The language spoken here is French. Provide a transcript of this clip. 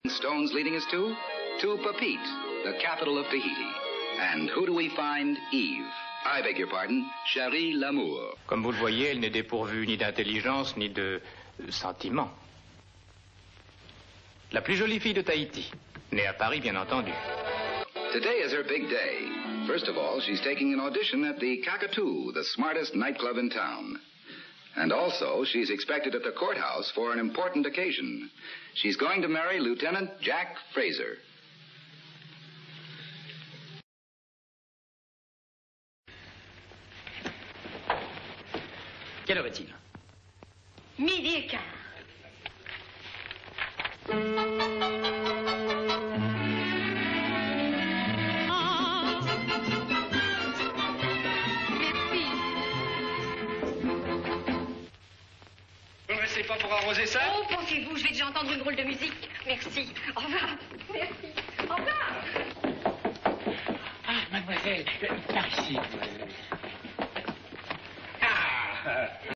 Stones leading us to Papeete, the capital of Tahiti. And who do we find? Eve. I beg your pardon, Chérie Lamour. Comme vous le voyez, elle n'est dépourvue ni d'intelligence ni de sentiment. La plus jolie fille de Tahiti, née à Paris, bien entendu. Today is her big day. First of all, she's taking an audition at the Cockatoo, the smartest nightclub in town. And also, she's expected at the courthouse for an important occasion. She's going to marry Lieutenant Jack Fraser. Quelle heure est-il? 12:15. Vous ne restez pas pour arroser ça? Oh, pensez-vous, je vais déjà entendre une drôle de musique. Merci. Au revoir. Merci. Au revoir. Ah, mademoiselle, par ici, mademoiselle.